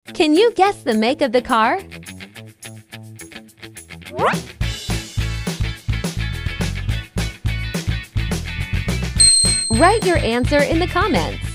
Can you guess the make of the car? Write your answer in the comments.